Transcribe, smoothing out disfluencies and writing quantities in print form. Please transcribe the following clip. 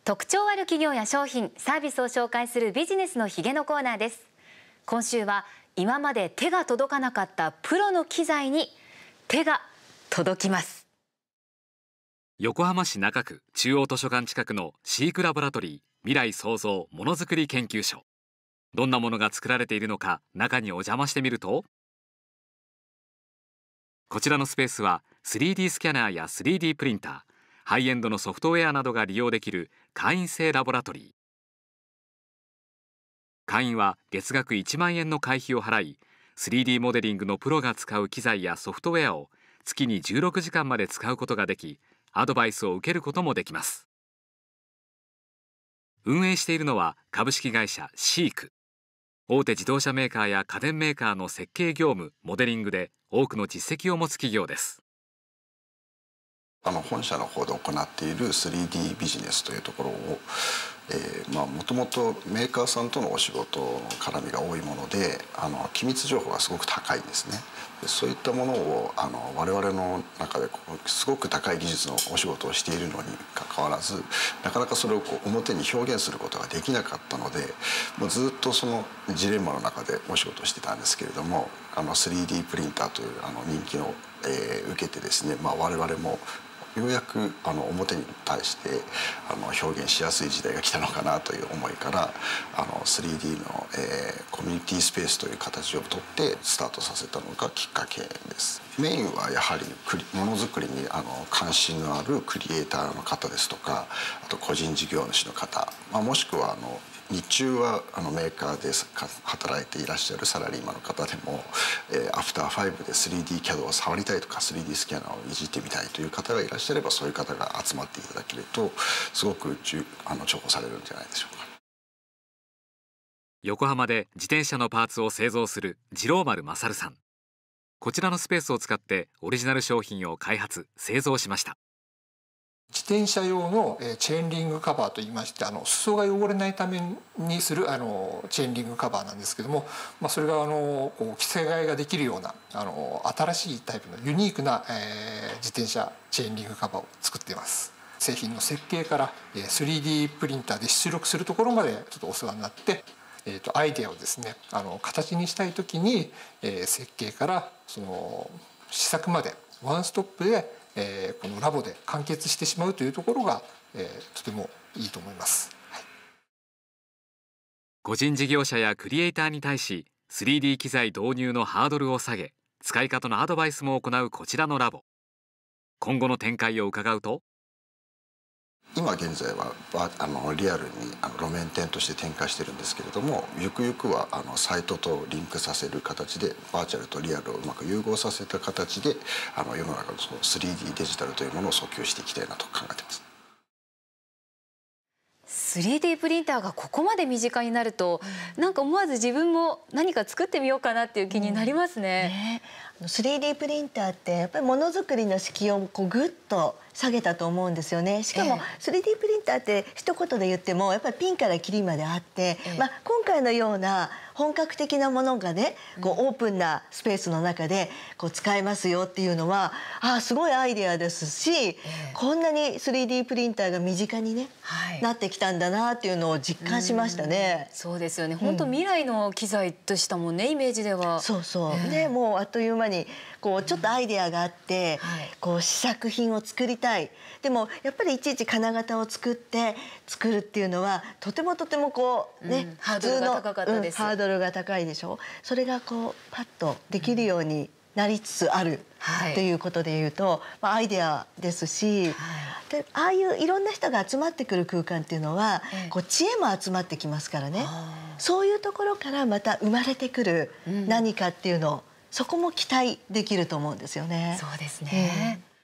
特徴ある企業や商品、サービスを紹介するビジネスのヒゲのコーナーです。今週は今まで手が届かなかったプロの機材に手が届きます。 横浜市中区中央図書館近くのシークラボラトリー未来創造ものづくり研究所。どんなものが作られているのか中にお邪魔してみると、こちらのスペースは 3D スキャナーや 3D プリンター、ハイエンドのソフトウェアなどが利用できる会員制ラボラトリー。会員は月額1万円の会費を払い、 3D モデリングのプロが使う機材やソフトウェアを月に16時間まで使うことができ、アドバイスを受けることもできます。運営しているのは株式会社シーク。大手自動車メーカーや家電メーカーの設計業務、モデリングで多くの実績を持つ企業です。 本社の方で行っている 3D ビジネスというところをもともとメーカーさんとのお仕事の絡みが多いもので、機密情報がすごく高いんですね。でそういったものを我々の中ですごく高い技術のお仕事をしているのにかかわらず、なかなかそれを表に表現することができなかったので、もうずっとそのジレンマの中でお仕事をしてたんですけれども、3D プリンターという人気を、受けてですね、我々もようやく表に対して表現しやすい時代が来たのかなという思いから、3D の、コミュニティスペースという形をとってスタートさせたのがきっかけです。メインはやはりものづくりに関心のあるクリエイターの方ですとか、あと個人事業主の方、もしくは日中はメーカーで働いていらっしゃるサラリーマンの方でも、アフター5で 3D キャドを触りたいとか 3D スキャナーをいじってみたいという方がいらっしゃれば、そういう方が集まっていただけるとすごく重宝されるんじゃないでしょうか。 横浜で自転車のパーツを製造する次郎丸勝さん。こちらのスペースを使ってオリジナル商品を開発・製造しました。 自転車用のチェーンリングカバーといいまして、裾が汚れないためにするチェーンリングカバーなんですけども、それが着せ替えができるような新しいタイプのユニークな自転車チェーンリングカバーを作っています。製品の設計から 3D プリンターで出力するところまでちょっとお世話になって、アイデアをですね形にしたい時に設計からその試作までワンストップでこのラボで完結してしまうというところがとてもいいと思います。はい、 個人事業者やクリエイターに対し 3D 機材導入のハードルを下げ、使い方のアドバイスも行うこちらのラボ。今後の展開を伺うと、 今現在はリアルに路面店として展開してるんですけれども、ゆくゆくはサイトとリンクさせる形でバーチャルとリアルをうまく融合させた形で世の中のその 3D デジタルというものを訴求していきたいなと考えています。 3D プリンターがここまで身近になると、なんか思わず自分も何か作ってみようかなっていう気になりますね。 3D プリンターってやっぱりものづくりの敷居をぐっと下げたと思うんですよね。しかも 3D プリンターって一言で言ってもやっぱりピンからキリまであって、今回のような本格的なものがねオープンなスペースの中で使えますよっていうのはすごいアイデアですし、こんなに 3D プリンターが身近にね、なってきたんだなっていうのを実感しましたね。 そうですよね。本当未来の機材でしたもんね、イメージでは。 そうそう。でもうあっという間にちょっとアイデアがあって、試作品を作りたい。でもやっぱりいちいち金型を作るっていうのはとてもハードルが高かったです。ハードルが高いでしょ。それがパッとできるようになりつつあるということでいうと、アイデアですし、でああいういろんな人が集まってくる空間っていうのは知恵も集まってきますからね。そういうところからまた生まれてくる何かっていうのを、そこも期待できると思うんですよね。 そうですね。